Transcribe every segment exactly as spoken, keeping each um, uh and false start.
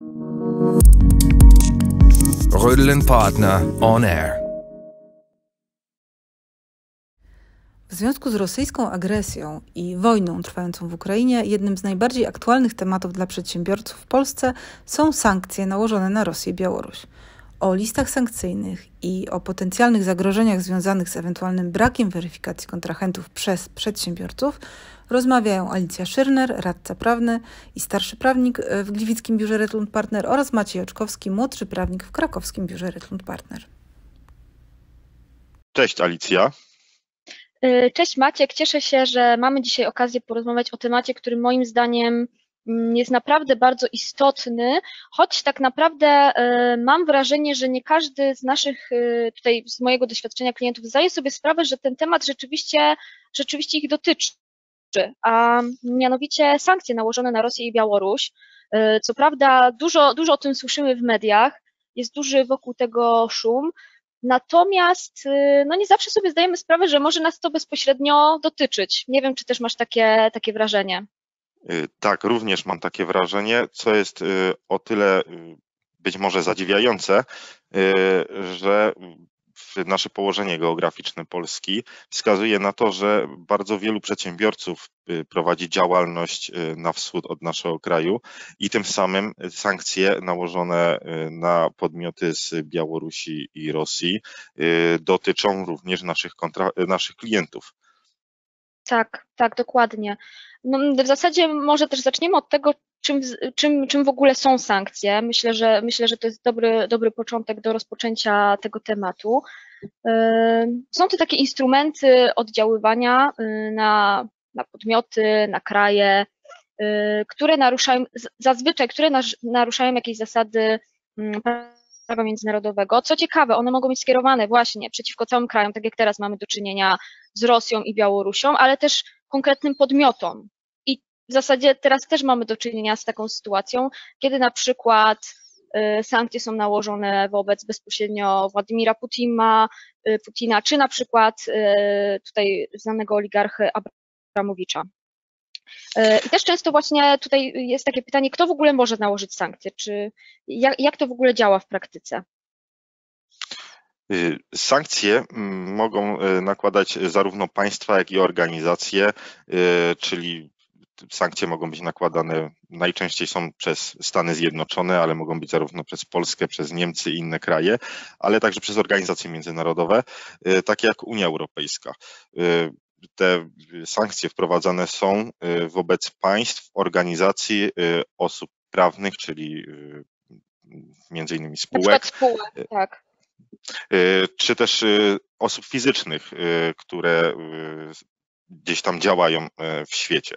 Rödl and Partner on air. W związku z rosyjską agresją i wojną trwającą w Ukrainie, jednym z najbardziej aktualnych tematów dla przedsiębiorców w Polsce są sankcje nałożone na Rosję i Białoruś. O listach sankcyjnych i o potencjalnych zagrożeniach związanych z ewentualnym brakiem weryfikacji kontrahentów przez przedsiębiorców rozmawiają Alicja Szyrner, radca prawny i starszy prawnik w gliwickim biurze Rödl and Partner, oraz Maciej Oczkowski, młodszy prawnik w krakowskim biurze Rödl and Partner. Cześć Alicja. Cześć Maciek, cieszę się, że mamy dzisiaj okazję porozmawiać o temacie, który moim zdaniem jest naprawdę bardzo istotny, choć tak naprawdę mam wrażenie, że nie każdy z naszych, tutaj z mojego doświadczenia klientów, zdaje sobie sprawę, że ten temat rzeczywiście, rzeczywiście ich dotyczy, a mianowicie sankcje nałożone na Rosję i Białoruś. Co prawda dużo, dużo o tym słyszymy w mediach, jest duży wokół tego szum, natomiast no nie zawsze sobie zdajemy sprawę, że może nas to bezpośrednio dotyczyć. Nie wiem, czy też masz takie, takie wrażenie. Tak, również mam takie wrażenie, co jest o tyle być może zadziwiające, że nasze położenie geograficzne Polski wskazuje na to, że bardzo wielu przedsiębiorców prowadzi działalność na wschód od naszego kraju i tym samym sankcje nałożone na podmioty z Białorusi i Rosji dotyczą również naszych, kontra- naszych klientów. Tak, tak, dokładnie. No, w zasadzie może też zaczniemy od tego, czym, czym, czym w ogóle są sankcje. Myślę, że myślę, że to jest dobry, dobry początek do rozpoczęcia tego tematu. Są to takie instrumenty oddziaływania na, na podmioty, na kraje, które naruszają, zazwyczaj, które naruszają jakieś zasady prawa międzynarodowego. Co ciekawe, one mogą być skierowane właśnie przeciwko całym krajom, tak jak teraz mamy do czynienia z Rosją i Białorusią, ale też konkretnym podmiotom. I w zasadzie teraz też mamy do czynienia z taką sytuacją, kiedy na przykład sankcje są nałożone wobec bezpośrednio Władimira Putina, Putina czy na przykład tutaj znanego oligarchy Abramowicza. I też często właśnie tutaj jest takie pytanie, kto w ogóle może nałożyć sankcje, czy jak, jak to w ogóle działa w praktyce? Sankcje mogą nakładać zarówno państwa, jak i organizacje, czyli sankcje mogą być nakładane, najczęściej są przez Stany Zjednoczone, ale mogą być zarówno przez Polskę, przez Niemcy i inne kraje, ale także przez organizacje międzynarodowe, takie jak Unia Europejska. Te sankcje wprowadzane są wobec państw, organizacji, osób prawnych, czyli między innymi spółek. Na przykład spółek, tak. Czy też osób fizycznych, które gdzieś tam działają w świecie.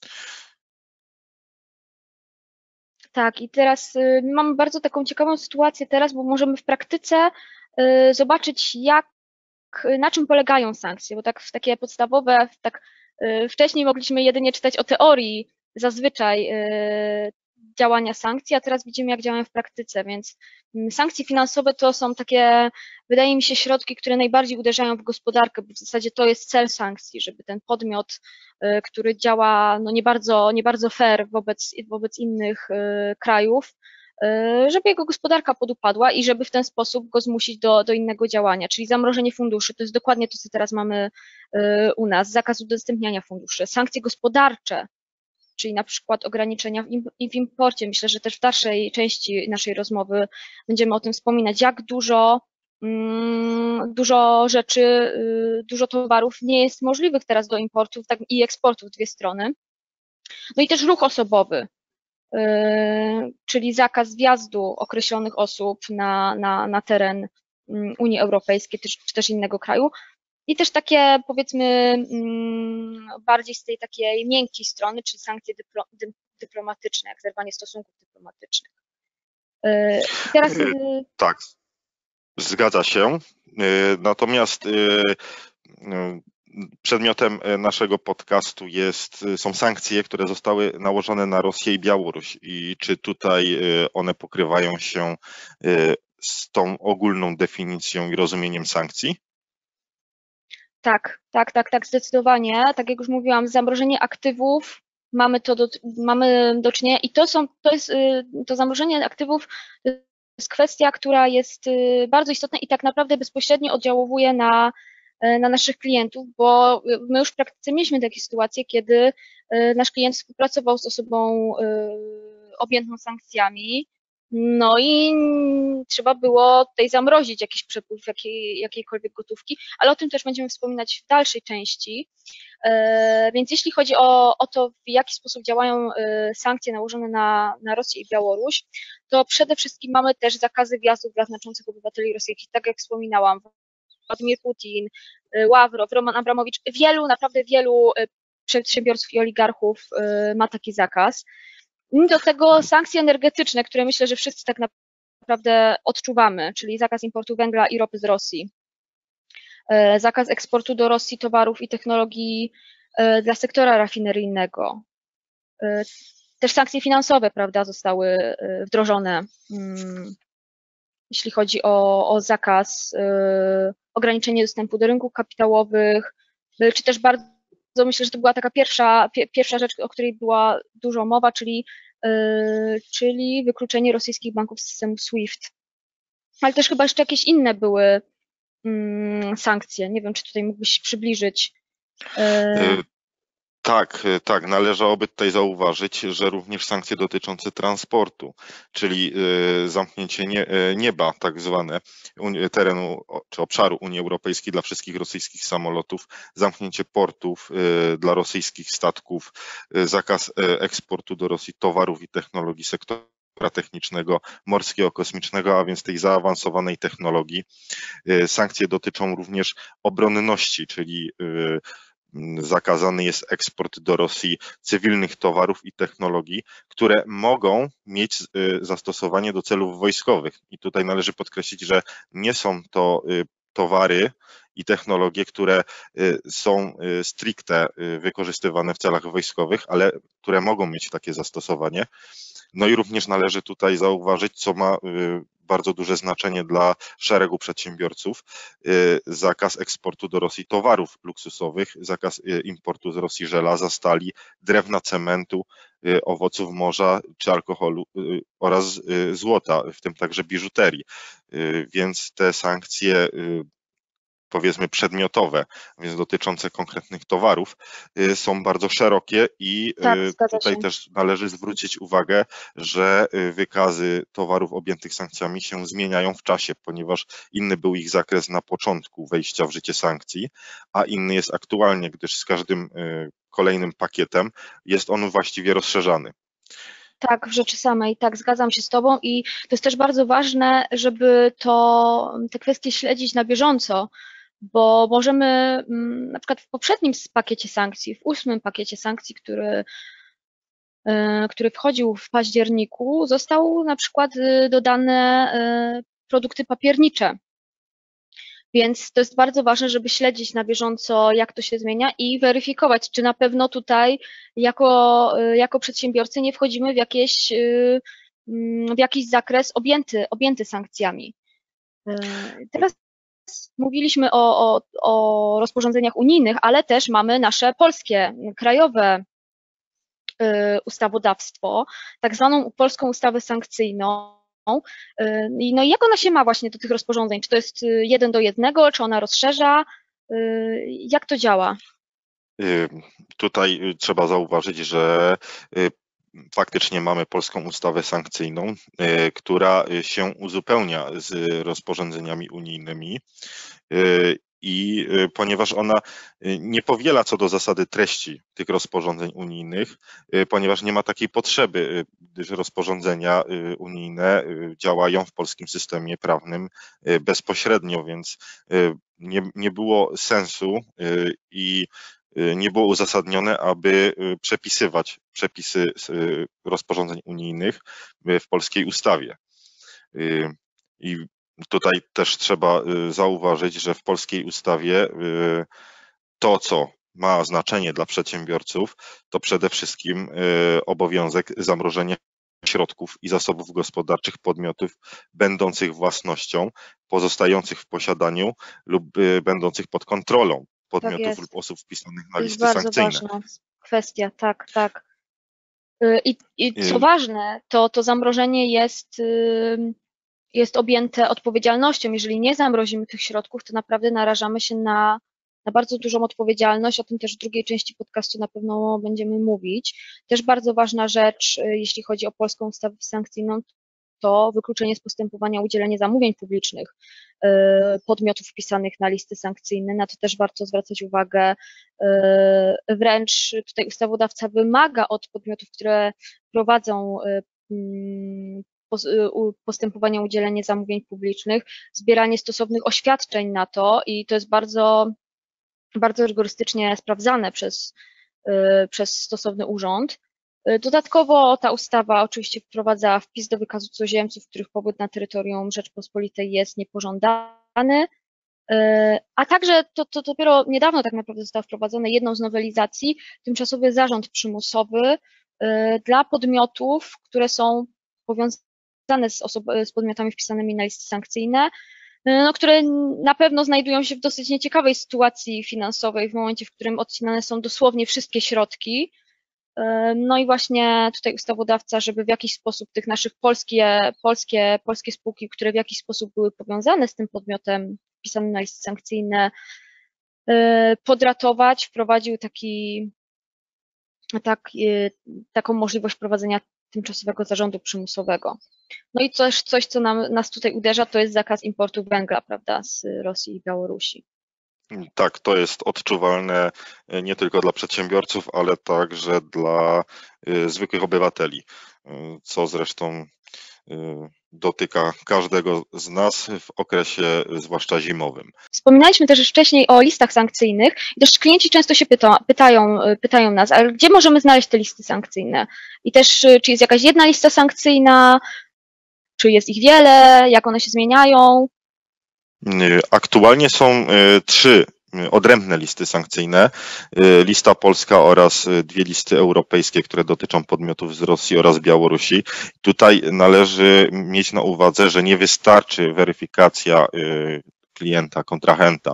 Tak, i teraz mamy bardzo taką ciekawą sytuację teraz, bo możemy w praktyce zobaczyć, jak, na czym polegają sankcje, bo tak w takie podstawowe, tak wcześniej mogliśmy jedynie czytać o teorii zazwyczaj działania sankcji, a teraz widzimy, jak działają w praktyce, więc sankcje finansowe to są takie, wydaje mi się, środki, które najbardziej uderzają w gospodarkę, bo w zasadzie to jest cel sankcji, żeby ten podmiot, który działa no nie bardzo, nie bardzo fair wobec, wobec innych krajów, żeby jego gospodarka podupadła i żeby w ten sposób go zmusić do, do innego działania, czyli zamrożenie funduszy, to jest dokładnie to, co teraz mamy u nas, zakaz udostępniania funduszy, sankcje gospodarcze, czyli na przykład ograniczenia w imporcie. Myślę, że też w dalszej części naszej rozmowy będziemy o tym wspominać, jak dużo, dużo rzeczy, dużo towarów nie jest możliwych teraz do importu i eksportu w dwie strony. No i też ruch osobowy, czyli zakaz wjazdu określonych osób na, na, na teren Unii Europejskiej czy też innego kraju. I też takie, powiedzmy, bardziej z tej takiej miękkiej strony, czyli sankcje dyplo, dyplomatyczne, jak zerwanie stosunków dyplomatycznych. Teraz... Tak, zgadza się. Natomiast przedmiotem naszego podcastu jest, są sankcje, które zostały nałożone na Rosję i Białoruś. I czy tutaj one pokrywają się z tą ogólną definicją i rozumieniem sankcji? Tak, tak, tak, tak, zdecydowanie. Tak jak już mówiłam, zamrożenie aktywów, mamy to do, mamy do czynienia i to są, to jest to zamrożenie aktywów jest kwestia, która jest bardzo istotna i tak naprawdę bezpośrednio oddziałuje na, na naszych klientów, bo my już w praktyce mieliśmy takie sytuacje, kiedy nasz klient współpracował z osobą objętą sankcjami, no i trzeba było tutaj zamrozić jakiś przepływ jakiej, jakiejkolwiek gotówki, ale o tym też będziemy wspominać w dalszej części. Więc jeśli chodzi o, o to, w jaki sposób działają sankcje nałożone na, na Rosję i Białoruś, to przede wszystkim mamy też zakazy wjazdów dla znaczących obywateli rosyjskich, tak jak wspominałam, Władimir Putin, Ławrow, Roman Abramowicz, wielu, naprawdę wielu przedsiębiorców i oligarchów ma taki zakaz. Do tego sankcje energetyczne, które myślę, że wszyscy tak naprawdę odczuwamy, czyli zakaz importu węgla i ropy z Rosji, zakaz eksportu do Rosji towarów i technologii dla sektora rafineryjnego. Też sankcje finansowe, prawda, zostały wdrożone, jeśli chodzi o, o zakaz, ograniczenie dostępu do rynków kapitałowych, czy też bardzo, myślę, że to była taka pierwsza, pierwsza rzecz, o której była dużo mowa, czyli, czyli wykluczenie rosyjskich banków z systemu SWIFT. Ale też chyba jeszcze jakieś inne były sankcje. Nie wiem, czy tutaj mógłbyś przybliżyć. Tak, tak, należałoby tutaj zauważyć, że również sankcje dotyczące transportu, czyli zamknięcie nieba, tak zwane, terenu czy obszaru Unii Europejskiej dla wszystkich rosyjskich samolotów, zamknięcie portów dla rosyjskich statków, zakaz eksportu do Rosji towarów i technologii sektora technicznego, morskiego, kosmicznego, a więc tej zaawansowanej technologii. Sankcje dotyczą również obronności, czyli zakazany jest eksport do Rosji cywilnych towarów i technologii, które mogą mieć zastosowanie do celów wojskowych. I tutaj należy podkreślić, że nie są to towary i technologie, które są stricte wykorzystywane w celach wojskowych, ale które mogą mieć takie zastosowanie. No i również należy tutaj zauważyć, co ma bardzo duże znaczenie dla szeregu przedsiębiorców, zakaz eksportu do Rosji towarów luksusowych, zakaz importu z Rosji żelaza, stali, drewna, cementu, owoców morza czy alkoholu oraz złota, w tym także biżuterii. Więc te sankcje, powiedzmy przedmiotowe, więc dotyczące konkretnych towarów, są bardzo szerokie i tak, tutaj się. też należy zwrócić uwagę, że wykazy towarów objętych sankcjami się zmieniają w czasie, ponieważ inny był ich zakres na początku wejścia w życie sankcji, a inny jest aktualnie, gdyż z każdym kolejnym pakietem jest on właściwie rozszerzany. Tak, w rzeczy samej, tak, zgadzam się z Tobą i to jest też bardzo ważne, żeby to, te kwestie śledzić na bieżąco, bo możemy na przykład w poprzednim pakiecie sankcji, w ósmym pakiecie sankcji, który, który wchodził w październiku, został na przykład dodane produkty papiernicze. Więc to jest bardzo ważne, żeby śledzić na bieżąco, jak to się zmienia i weryfikować, czy na pewno tutaj jako, jako przedsiębiorcy nie wchodzimy w, jakieś, w jakiś zakres objęty, objęty sankcjami. Teraz mówiliśmy o, o, o rozporządzeniach unijnych, ale też mamy nasze polskie, krajowe ustawodawstwo, tak zwaną polską ustawę sankcyjną. No i jak ona się ma właśnie do tych rozporządzeń? Czy to jest jeden do jednego, czy ona rozszerza? Jak to działa? Tutaj trzeba zauważyć, że faktycznie mamy polską ustawę sankcyjną, która się uzupełnia z rozporządzeniami unijnymi i ponieważ ona nie powiela co do zasady treści tych rozporządzeń unijnych, ponieważ nie ma takiej potrzeby, gdyż rozporządzenia unijne działają w polskim systemie prawnym bezpośrednio, więc nie, nie było sensu i nie było uzasadnione, aby przepisywać przepisy rozporządzeń unijnych w polskiej ustawie. I tutaj też trzeba zauważyć, że w polskiej ustawie to, co ma znaczenie dla przedsiębiorców, to przede wszystkim obowiązek zamrożenia środków i zasobów gospodarczych podmiotów będących własnością, pozostających w posiadaniu lub będących pod kontrolą podmiotów tak lub osób wpisanych na to jest listy bardzo sankcyjne. ważna kwestia, tak, tak. I, i co ważne, to, to zamrożenie jest, jest objęte odpowiedzialnością. Jeżeli nie zamrozimy tych środków, to naprawdę narażamy się na, na bardzo dużą odpowiedzialność. O tym też w drugiej części podcastu na pewno będziemy mówić. Też bardzo ważna rzecz, jeśli chodzi o polską ustawę sankcyjną, to wykluczenie z postępowania o udzielenie zamówień publicznych podmiotów wpisanych na listy sankcyjne. Na to też warto zwracać uwagę. Wręcz tutaj ustawodawca wymaga od podmiotów, które prowadzą postępowania o udzielenie zamówień publicznych, zbieranie stosownych oświadczeń na to i to jest bardzo, bardzo rygorystycznie sprawdzane przez, przez stosowny urząd. Dodatkowo ta ustawa oczywiście wprowadza wpis do wykazu cudzoziemców, których pobyt na terytorium Rzeczpospolitej jest niepożądany, a także to, to dopiero niedawno tak naprawdę zostało wprowadzone jedną z nowelizacji, tymczasowy zarząd przymusowy dla podmiotów, które są powiązane z, osob- z podmiotami wpisanymi na listy sankcyjne, no, które na pewno znajdują się w dosyć nieciekawej sytuacji finansowej w momencie, w którym odcinane są dosłownie wszystkie środki. No i właśnie tutaj ustawodawca, żeby w jakiś sposób tych naszych polskie, polskie, polskie spółki, które w jakiś sposób były powiązane z tym podmiotem wpisanym na listy sankcyjne, podratować, wprowadził taki, tak, taką możliwość prowadzenia tymczasowego zarządu przymusowego. No i coś, coś co nam, nas tutaj uderza, to jest zakaz importu węgla, prawda, z Rosji i Białorusi. Tak, to jest odczuwalne nie tylko dla przedsiębiorców, ale także dla zwykłych obywateli, co zresztą dotyka każdego z nas w okresie zwłaszcza zimowym. Wspominaliśmy też już wcześniej o listach sankcyjnych i też klienci często się pyta, pytają, pytają nas, ale gdzie możemy znaleźć te listy sankcyjne? I też czy jest jakaś jedna lista sankcyjna, czy jest ich wiele, jak one się zmieniają? Aktualnie są trzy odrębne listy sankcyjne, lista polska oraz dwie listy europejskie, które dotyczą podmiotów z Rosji oraz Białorusi. Tutaj należy mieć na uwadze, że nie wystarczy weryfikacja klienta, kontrahenta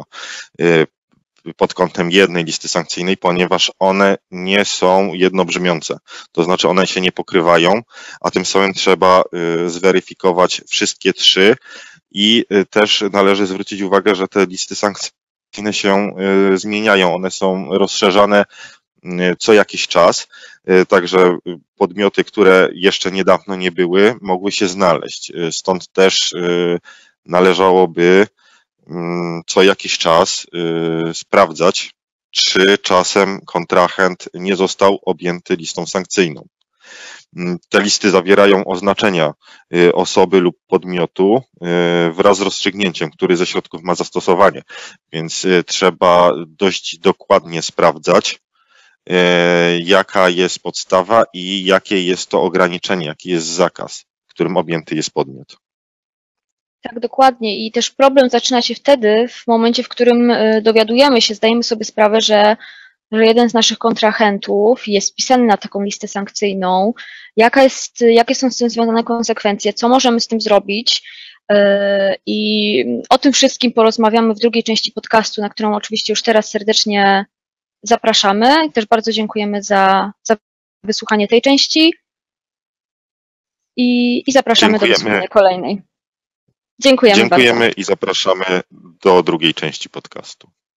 pod kątem jednej listy sankcyjnej, ponieważ one nie są jednobrzmiące, to znaczy one się nie pokrywają, a tym samym trzeba zweryfikować wszystkie trzy i też należy zwrócić uwagę, że te listy sankcyjne się zmieniają, one są rozszerzane co jakiś czas, także podmioty, które jeszcze niedawno nie były, mogły się znaleźć, stąd też należałoby co jakiś czas sprawdzać, czy czasem kontrahent nie został objęty listą sankcyjną. Te listy zawierają oznaczenia osoby lub podmiotu wraz z rozstrzygnięciem, który ze środków ma zastosowanie, więc trzeba dość dokładnie sprawdzać, jaka jest podstawa i jakie jest to ograniczenie, jaki jest zakaz, którym objęty jest podmiot. Tak, dokładnie. I też problem zaczyna się wtedy, w momencie, w którym dowiadujemy się, zdajemy sobie sprawę, że, że jeden z naszych kontrahentów jest wpisany na taką listę sankcyjną. Jaka jest, jakie są z tym związane konsekwencje? Co możemy z tym zrobić? I o tym wszystkim porozmawiamy w drugiej części podcastu, na którą oczywiście już teraz serdecznie zapraszamy. I też bardzo dziękujemy za, za wysłuchanie tej części i, i zapraszamy Dziękujemy. do wysłuchania kolejnej. Dziękujemy, Dziękujemy bardzo. I zapraszamy do drugiej części podcastu.